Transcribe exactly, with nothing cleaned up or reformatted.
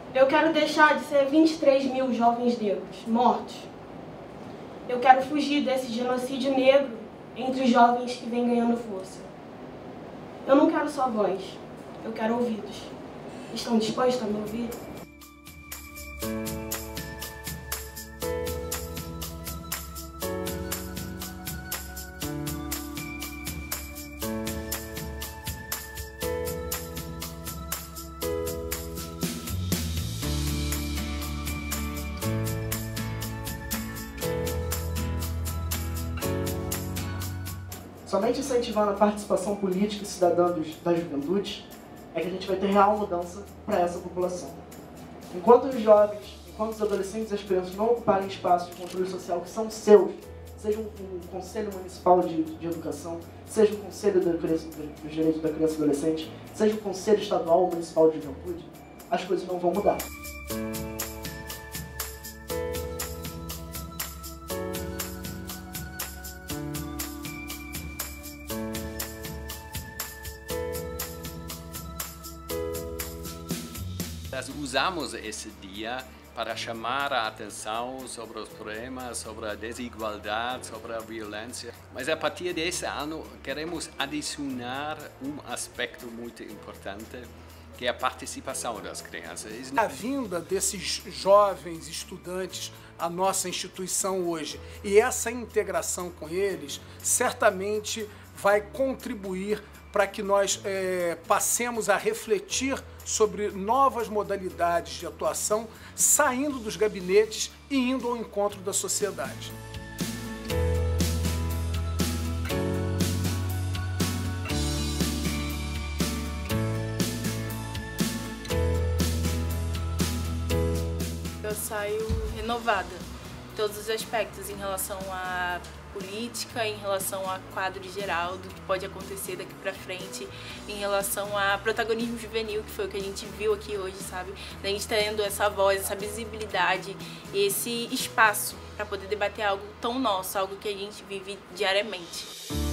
Eu quero deixar de ser vinte e três mil jovens negros mortos. Eu quero fugir desse genocídio negro entre os jovens que vem ganhando força. Eu não quero só voz, eu quero ouvidos. Estão dispostos a me ouvir? Somente incentivando a participação política e cidadã dos, da juventude é que a gente vai ter real mudança para essa população. Enquanto os jovens, enquanto os adolescentes e as crianças não ocuparem espaços de controle social que são seus, seja um, um conselho municipal de, de educação, seja um conselho do, dos direitos da criança e adolescente, seja um conselho estadual ou municipal de juventude, as coisas não vão mudar. Nós usamos esse dia para chamar a atenção sobre os problemas, sobre a desigualdade, sobre a violência. Mas a partir desse ano queremos adicionar um aspecto muito importante, que é a participação das crianças. A vinda desses jovens estudantes à nossa instituição hoje e essa integração com eles certamente vai contribuir para que nós é, passemos a refletir sobre novas modalidades de atuação, saindo dos gabinetes e indo ao encontro da sociedade. Eu saio renovada em todos os aspectos, em relação à política, em relação a quadro geral do que pode acontecer daqui pra frente, em relação a protagonismo juvenil, que foi o que a gente viu aqui hoje, sabe? Da gente tendo essa voz, essa visibilidade, esse espaço para poder debater algo tão nosso, algo que a gente vive diariamente.